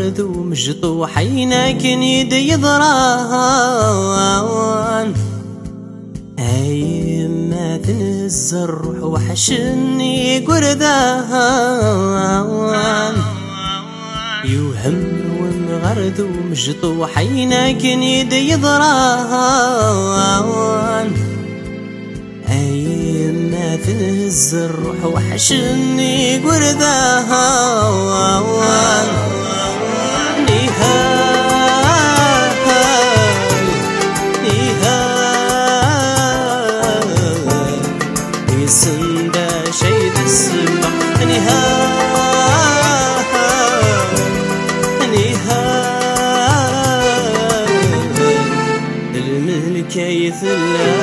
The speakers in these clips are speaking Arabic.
غرد ومجطوح عيناكن يدي يضران ما تنزل الروح وحشني قردان يوهم ومغرد ومجطوح عيناكن يدي يضران ما تنهز الروح وحشني قردان نهاي يسندى شيد السبع نهاي الملك يثلى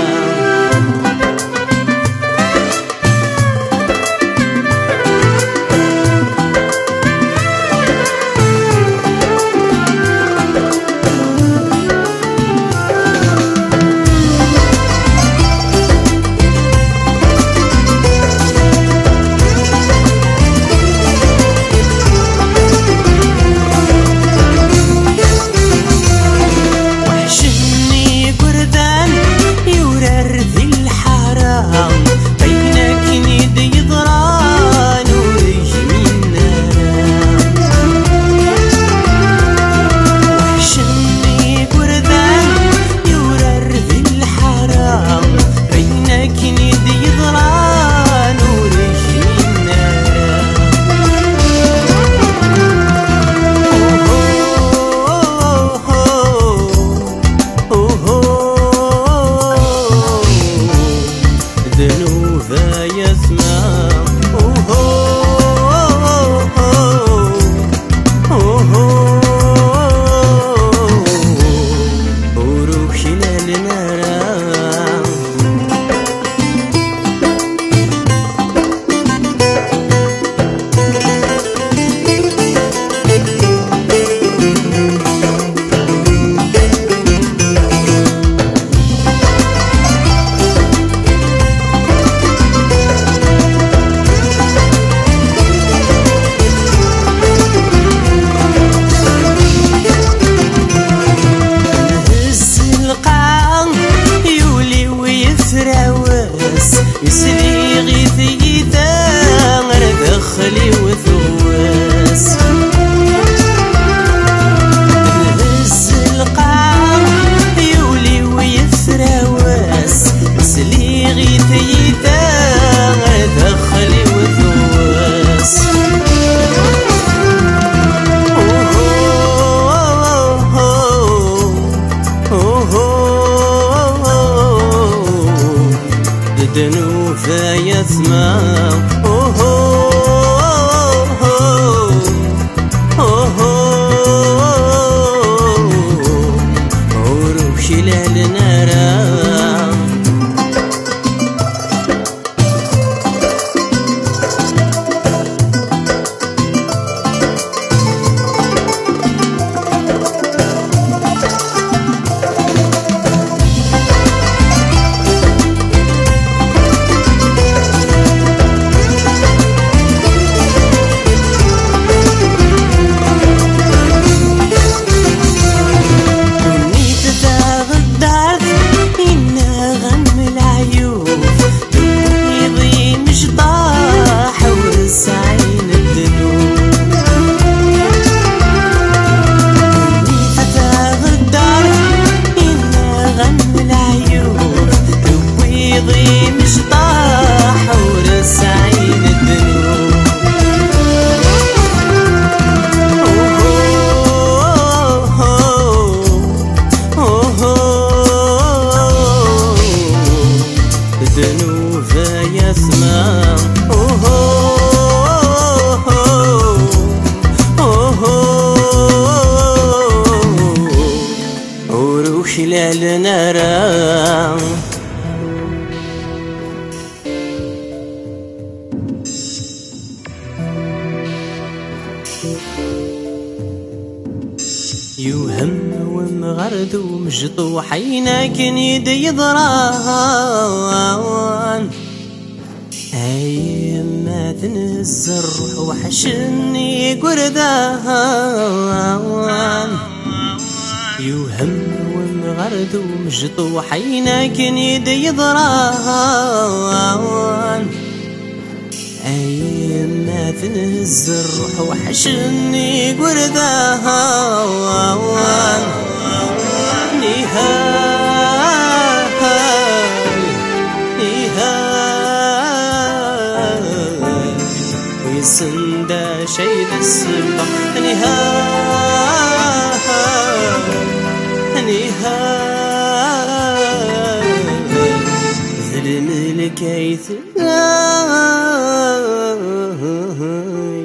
يسري غيثي ثامر دخلي وثواس نهز القاع يولي ويفراواس يسري غيثي ثامر دخلي وثواس دنوفا يسمع وروح شلال نارا دنوفا يسمع وروح شلال نارا يوهم ومغرد ومجطوح عيناكن يدي يضران ما تنزل الروح وحشني قردان يوهم ومغرد ومجطوح عينك يدي يضران ما تنزل الروح وحشني قردان ويسندى شيد السبع ظلم الكيث